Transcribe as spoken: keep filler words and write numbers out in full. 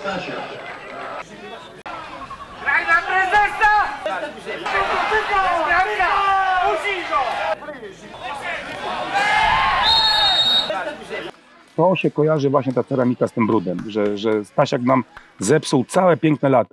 Stasiak. Graj na prezesa! To się kojarzy właśnie ta ceramika z tym brudem, że, że Stasiak nam zepsuł całe piękne lato.